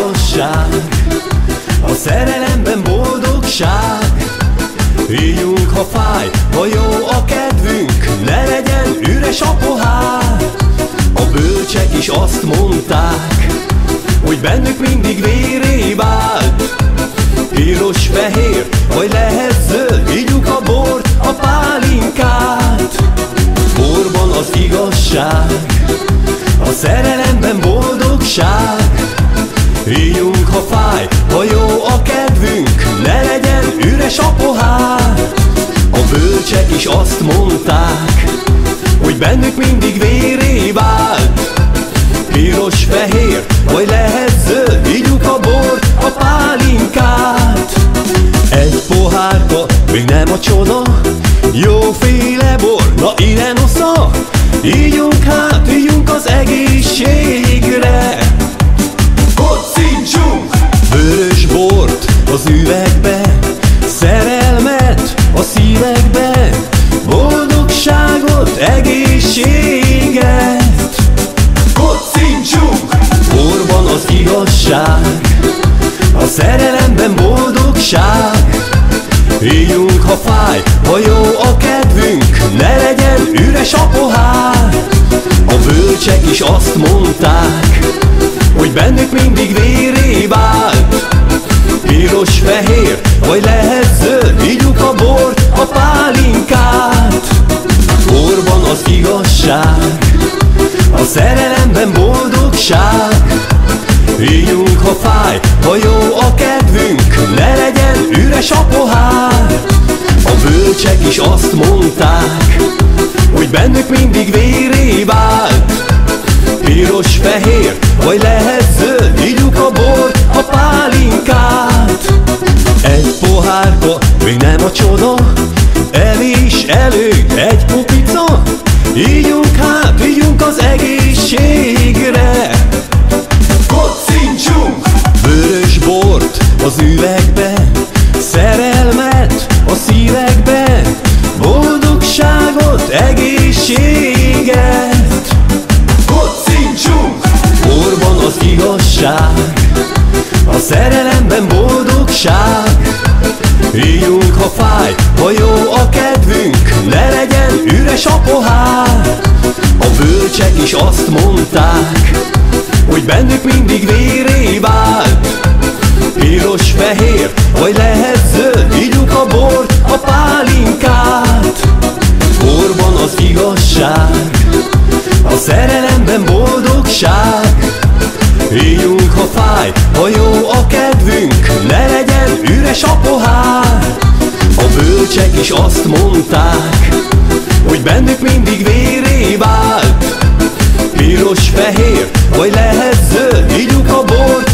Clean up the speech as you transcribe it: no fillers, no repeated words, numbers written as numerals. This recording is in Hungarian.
igazság, a szerelemben boldogság. Éljünk, ha fáj, ha jó a kedvünk, ne legyen üres a pohár. A bölcsek is azt mondták, hogy bennük mindig véré vált. Piros-fehér, vagy lehet zöld, ígyuk a bort, a pálinkát. Borban az igazság, a szerelemben boldogság. Éljünk, ha fáj, ha jó a kedvünk, ne legyen üres a pohár. A bölcsek is azt mondták, hogy bennük mindig véré vált. Piros-fehér, vagy lehet zöld, ígyuk a bort, a pálinkát. Egy pohárka, még nem a csoda, jóféle bor, na ide nosza. Ígyunk hát, ígyunk az egészségre. Kocincsunk vörös bort az üvegbe, szerelmet a szívekbe, boldogságot, egészséget. Kocincsunk borban az igazság, a szerelemben boldogság. Éljünk, ha fáj, ha jó a kedvünk, ne legyen üres a pohár. A bölcsek is azt mondták, hogy bennük mindig véré vált. Piros-fehér, vagy lehet zöld, ígyuk a bort, a pálinkát. Borban az igazság, a szerelemben boldogság. Éljünk, ha fáj, ha jó a kedvünk, ne legyen üres a pohár. A bölcsek is azt mondták, hogy bennük mindig véré vált. Piros-fehér, vagy lehet zöld, ígyuk a bort, a pálinkát. Egy pohárka, még nem a csoda, evés előtt egy kupica. Ígyunk hát, ígyunk az egészségre. Kocincsunk vörös bort az üvegbe, szerelmet a szívekbe, boldogságot, egészséget. Kocincsunk borban az igazság, a szerelemben boldogság. Éljünk, ha fáj, ha jó a kedvünk, ne legyen üres a pohár. A bölcsek is azt mondták, hogy bennük mindig véré vált. Piros-fehér, vagy lehet zöld, ígyuk a bort, a pálinkát. Borban az igazság, a szerelemben boldogság. Éljünk, ha fáj, ha jó a kedvünk, ne legyen üres a pohár. A bölcsek is azt mondták, hogy bennük mindig véré vált. Piros-fehér, vagy lehet zöld, ígyuk a bort,